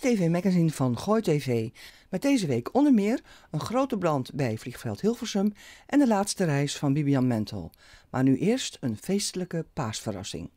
TV Magazine van Gooi TV. Met deze week onder meer een grote brand bij vliegveld Hilversum en de laatste reis van Bibian Mentel. Maar nu eerst een feestelijke paasverrassing.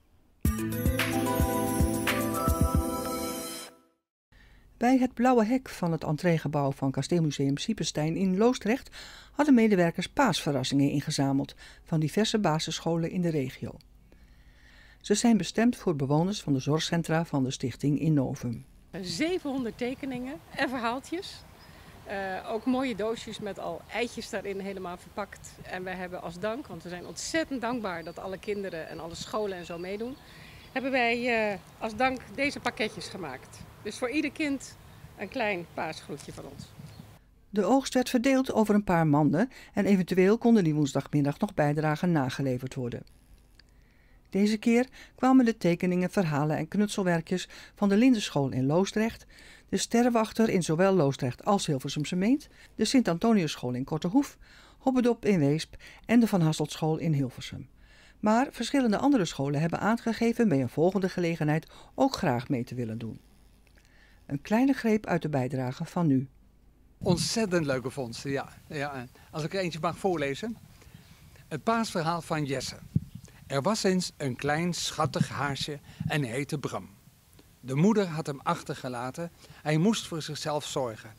Bij het blauwe hek van het entreegebouw van Kasteelmuseum Siepenstein in Loosdrecht hadden medewerkers paasverrassingen ingezameld van diverse basisscholen in de regio. Ze zijn bestemd voor bewoners van de zorgcentra van de stichting in Novum. 700 tekeningen en verhaaltjes. Ook mooie doosjes met al eitjes daarin helemaal verpakt. En wij hebben als dank, want we zijn ontzettend dankbaar dat alle kinderen en alle scholen en zo meedoen, hebben wij als dank deze pakketjes gemaakt. Dus voor ieder kind een klein paasgroetje van ons. De oogst werd verdeeld over een paar manden en eventueel konden die woensdagmiddag nog bijdragen nageleverd worden. Deze keer kwamen de tekeningen, verhalen en knutselwerkjes van de Lindenschool in Loosdrecht, de Sterrenwachter in zowel Loosdrecht als Hilversumse Meent, de Sint-Antoniusschool in Kortehoef, Hobbedop in Weesp en de Van Hasseltschool in Hilversum. Maar verschillende andere scholen hebben aangegeven bij een volgende gelegenheid ook graag mee te willen doen. Een kleine greep uit de bijdrage van nu. Ontzettend leuke vondsten, ja. Als ik er eentje mag voorlezen. Het paasverhaal van Jesse. Er was eens een klein schattig haarsje en hij heette Bram. De moeder had hem achtergelaten. Hij moest voor zichzelf zorgen.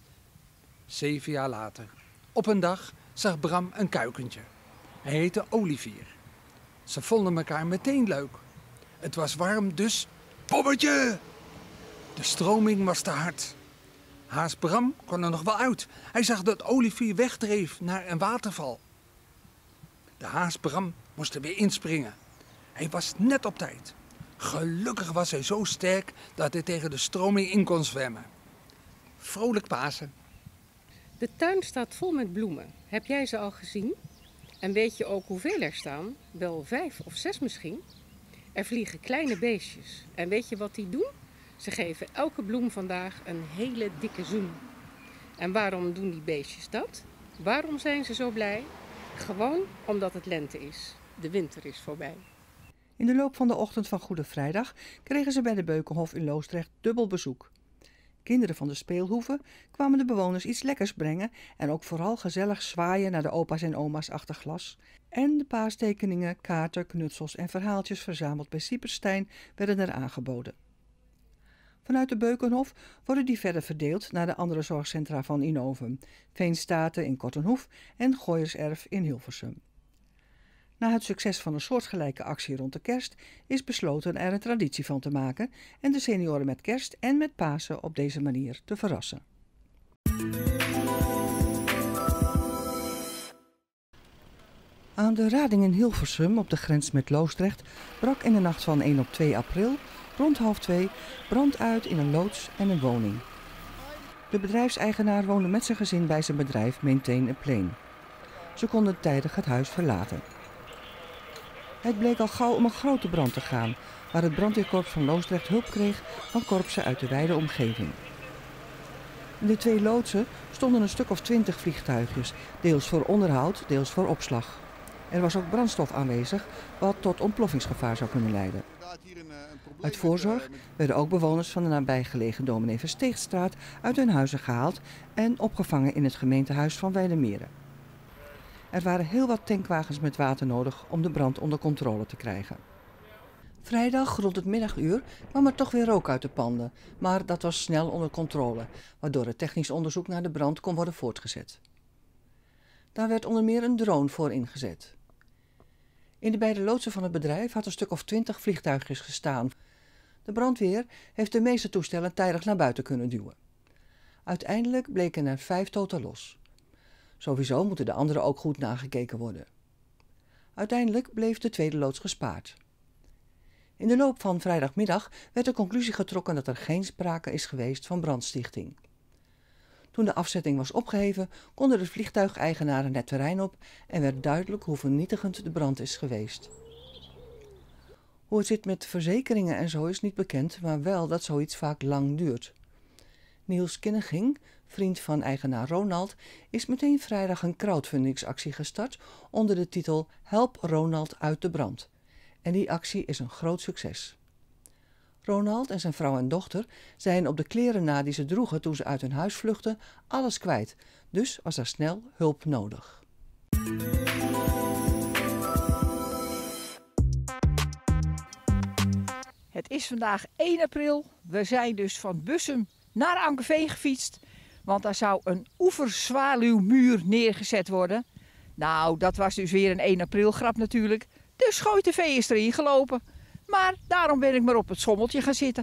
7 jaar later. Op een dag zag Bram een kuikentje. Hij heette Olivier. Ze vonden elkaar meteen leuk. Het was warm, dus poppetje! De stroming was te hard. Haas Bram kon er nog wel uit. Hij zag dat Olivier wegdreef naar een waterval. De haas Bram moest er weer inspringen. Hij was net op tijd. Gelukkig was hij zo sterk dat hij tegen de stroming in kon zwemmen. Vrolijk Pasen. De tuin staat vol met bloemen. Heb jij ze al gezien? En weet je ook hoeveel er staan? Wel 5 of 6 misschien. Er vliegen kleine beestjes. En weet je wat die doen? Ze geven elke bloem vandaag een hele dikke zoen. En waarom doen die beestjes dat? Waarom zijn ze zo blij? Gewoon omdat het lente is. De winter is voorbij. In de loop van de ochtend van Goede Vrijdag kregen ze bij de Beukenhof in Loosdrecht dubbel bezoek. Kinderen van de speelhoeve kwamen de bewoners iets lekkers brengen en ook vooral gezellig zwaaien naar de opa's en oma's achter glas. En de paastekeningen, kaarten, knutsels en verhaaltjes verzameld bij Siepenstein werden er aangeboden. Vanuit de Beukenhof worden die verder verdeeld naar de andere zorgcentra van Innovum, Veenstaten in Kortenhoef en Gooierserf in Hilversum. Na het succes van een soortgelijke actie rond de kerst is besloten er een traditie van te maken en de senioren met kerst en met Pasen op deze manier te verrassen. Aan de Rading in Hilversum op de grens met Loosdrecht brak in de nacht van 1 op 2 april rond 1:30 brand uit in een loods en een woning. De bedrijfseigenaar woonde met zijn gezin bij zijn bedrijf Maintain a Plane. Ze konden tijdig het huis verlaten. Het bleek al gauw om een grote brand te gaan, waar het brandweerkorps van Loosdrecht hulp kreeg van korpsen uit de wijde omgeving. In de 2 loodsen stonden een stuk of 20 vliegtuigjes, deels voor onderhoud, deels voor opslag. Er was ook brandstof aanwezig, wat tot ontploffingsgevaar zou kunnen leiden. Uit voorzorg werden ook bewoners van de nabijgelegen Dominee Versteegstraat uit hun huizen gehaald en opgevangen in het gemeentehuis van Weidemeren. Er waren heel wat tankwagens met water nodig om de brand onder controle te krijgen. Vrijdag rond het middaguur kwam er toch weer rook uit de panden, maar dat was snel onder controle, waardoor het technisch onderzoek naar de brand kon worden voortgezet. Daar werd onder meer een drone voor ingezet. In de beide loodsen van het bedrijf had een stuk of 20 vliegtuigjes gestaan. De brandweer heeft de meeste toestellen tijdig naar buiten kunnen duwen. Uiteindelijk bleken er 5 totaal los. Sowieso moeten de andere ook goed nagekeken worden. Uiteindelijk bleef de tweede loods gespaard. In de loop van vrijdagmiddag werd de conclusie getrokken dat er geen sprake is geweest van brandstichting. Toen de afzetting was opgeheven, konden de vliegtuigeigenaren het terrein op en werd duidelijk hoe vernietigend de brand is geweest. Hoe het zit met verzekeringen en zo is niet bekend, maar wel dat zoiets vaak lang duurt. Niels Kinneging, vriend van eigenaar Ronald, is meteen vrijdag een crowdfundingsactie gestart onder de titel Help Ronald uit de brand. En die actie is een groot succes. Ronald en zijn vrouw en dochter zijn op de kleren na die ze droegen toen ze uit hun huis vluchtten alles kwijt. Dus was er snel hulp nodig. Het is vandaag 1 april. We zijn dus van Bussum naar Ankeveen gefietst. Want daar zou een oeverzwaluwmuur neergezet worden. Nou, dat was dus weer een 1 april grap natuurlijk. Dus Gooi TV is erin gelopen. Maar daarom ben ik maar op het schommeltje gaan zitten.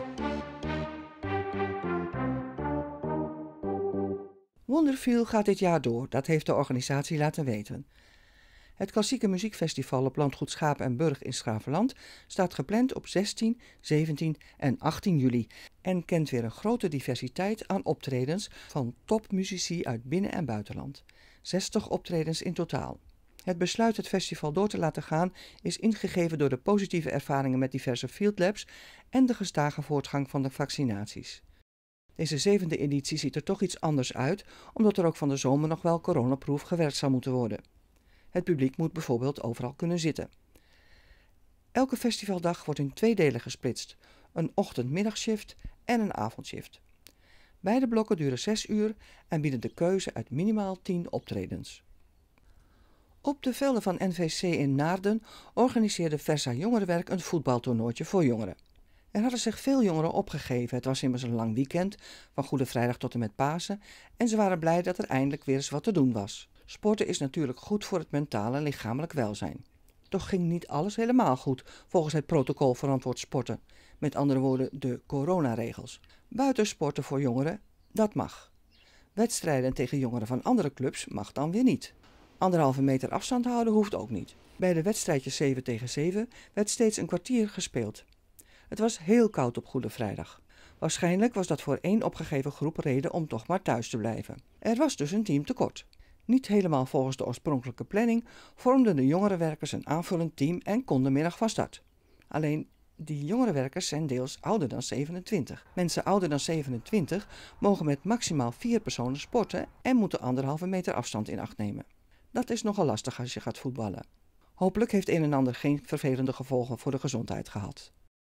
Wonderfeel gaat dit jaar door, dat heeft de organisatie laten weten. Het klassieke muziekfestival op Landgoed Schaap en Burg in 's Gravenland staat gepland op 16, 17 en 18 juli en kent weer een grote diversiteit aan optredens van topmuzici uit binnen- en buitenland. 60 optredens in totaal. Het besluit het festival door te laten gaan is ingegeven door de positieve ervaringen met diverse field labs en de gestage voortgang van de vaccinaties. Deze 7e editie ziet er toch iets anders uit, omdat er ook van de zomer nog wel coronaproof gewerkt zal moeten worden. Het publiek moet bijvoorbeeld overal kunnen zitten. Elke festivaldag wordt in 2 delen gesplitst, een ochtend-middagshift en een avondshift. Beide blokken duren 6 uur en bieden de keuze uit minimaal 10 optredens. Op de velden van NVC in Naarden organiseerde Versa Jongerenwerk een voetbaltoernooitje voor jongeren. Er hadden zich veel jongeren opgegeven. Het was immers een lang weekend, van Goede Vrijdag tot en met Pasen, en ze waren blij dat er eindelijk weer eens wat te doen was. Sporten is natuurlijk goed voor het mentale en lichamelijk welzijn. Toch ging niet alles helemaal goed volgens het protocol verantwoord sporten. Met andere woorden, de coronaregels. Buitensporten voor jongeren, dat mag. Wedstrijden tegen jongeren van andere clubs mag dan weer niet. 1,5 meter afstand houden hoeft ook niet. Bij de wedstrijdjes 7 tegen 7 werd steeds een kwartier gespeeld. Het was heel koud op Goede Vrijdag. Waarschijnlijk was dat voor 1 opgegeven groep reden om toch maar thuis te blijven. Er was dus een team tekort. Niet helemaal volgens de oorspronkelijke planning vormden de jongerenwerkers een aanvullend team en kon de middag van start. Alleen die jongerenwerkers zijn deels ouder dan 27. Mensen ouder dan 27 mogen met maximaal 4 personen sporten en moeten 1,5 meter afstand in acht nemen. Dat is nogal lastig als je gaat voetballen. Hopelijk heeft een en ander geen vervelende gevolgen voor de gezondheid gehad.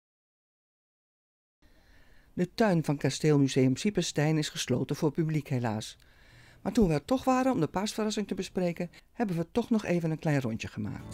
De tuin van Kasteelmuseum Siepenstein is gesloten voor publiek helaas. Maar toen we er toch waren om de paasverrassing te bespreken, hebben we toch nog even een klein rondje gemaakt.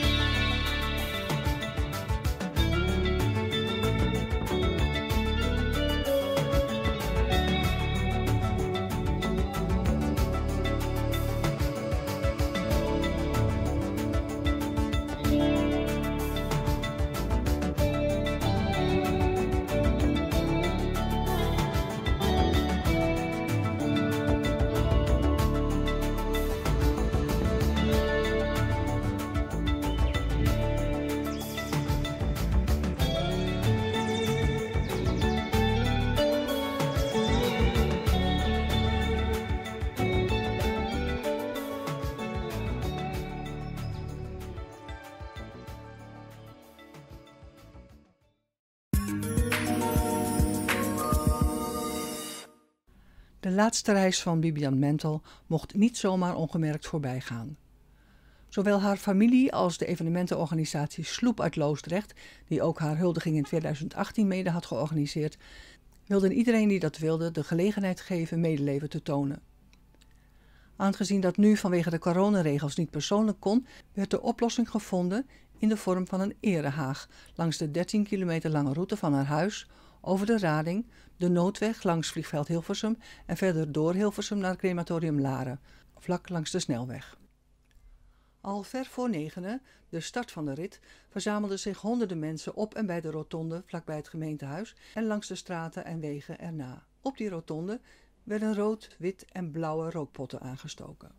De laatste reis van Bibian Mentel mocht niet zomaar ongemerkt voorbij gaan. Zowel haar familie als de evenementenorganisatie Sloep uit Loosdrecht, die ook haar huldiging in 2018 mede had georganiseerd, wilden iedereen die dat wilde de gelegenheid geven medeleven te tonen. Aangezien dat nu vanwege de coronaregels niet persoonlijk kon, werd de oplossing gevonden in de vorm van een erehaag langs de 13 kilometer lange route van haar huis, over de Rading, de noodweg langs vliegveld Hilversum en verder door Hilversum naar crematorium Laren, vlak langs de snelweg. Al ver voor 9, de start van de rit, verzamelden zich honderden mensen op en bij de rotonde vlakbij het gemeentehuis en langs de straten en wegen erna. Op die rotonde werden rood, wit en blauwe rookpotten aangestoken.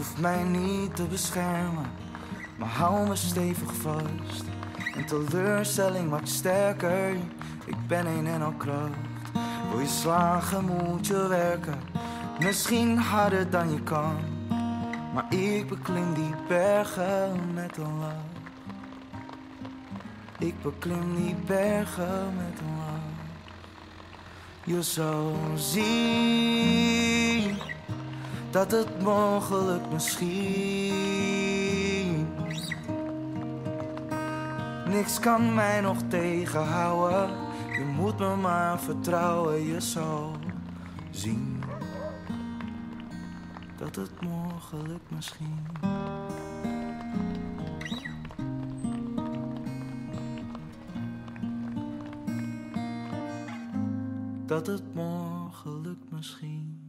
hoeft mij niet te beschermen, maar hou me stevig vast. Een teleurstelling maakt sterker, ik ben een en al kracht. Wil je slagen moet je werken, misschien harder dan je kan. Maar ik beklim die bergen met een lach. Ik beklim die bergen met een lach. Je zou zien dat het mogelijk misschien. Niks kan mij nog tegenhouden. Je moet me maar vertrouwen. Je zou zien dat het mogelijk misschien. Dat het mogelijk misschien.